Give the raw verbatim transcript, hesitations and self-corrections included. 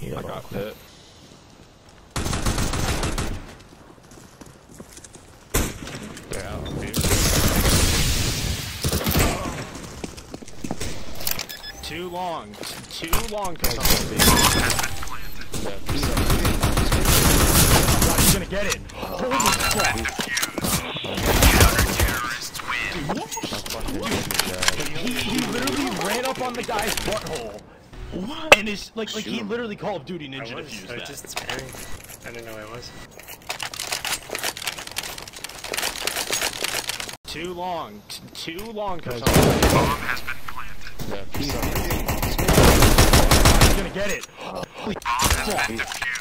heal I real got quick. hit. Yeah, dude. Too long. Too long to come He's gonna get it. Holy crap. He, he literally ran up on the guy's butthole. What? And is like like he literally Call of Duty Ninja I was, defused I was that. just spamming. I didn't know I was. Too long. T too long to come Bomb has been planted. He's gonna get it. Holy Bomb has been defused.